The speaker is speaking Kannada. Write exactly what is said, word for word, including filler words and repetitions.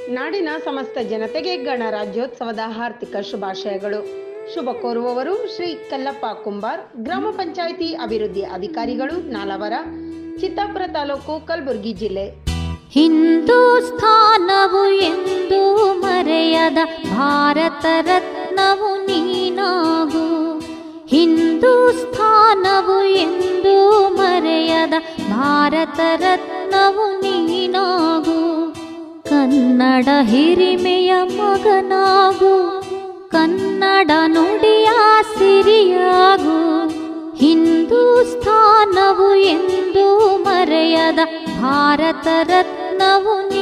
ನಾಡಿನ ಸಮಸ್ತ ಜನತೆಗೆ ಗಣರಾಜ್ಯೋತ್ಸವದ ಆರ್ಥಿಕ ಶುಭಾಶಯಗಳು. ಶುಭ ಕೋರುವವರು ಶ್ರೀ ಕಲ್ಲಪ್ಪ ಕುಂಬಾರ್, ಗ್ರಾಮ ಪಂಚಾಯಿತಿ ಅಭಿವೃದ್ಧಿ ಅಧಿಕಾರಿಗಳು, ನಾಲವರ, ಚಿತ್ತಾಪುರ ತಾಲೂಕು, ಕಲಬುರಗಿ ಜಿಲ್ಲೆ. ಹಿಂದೂಸ್ಥಾನವು ಎಂದು ಮರೆಯದ ಭಾರತ ರತ್ನವು ನೀನಾಗು. ಹಿಂದೂಸ್ಥಾನವು ಎಂದು ಮರೆಯದ ಭಾರತ ರತ್ನವು ನೀನಾಗು. ಕನ್ನಡ ಹಿರಿಮೆಯ ಮಗನಾಗು, ಕನ್ನಡ ನುಡಿಯ ಸಿರಿಯಾಗು. ಹಿಂದೂಸ್ಥಾನವು ಎಂದು ಮರೆಯದ ಭಾರತ ರತ್ನವು ನೀ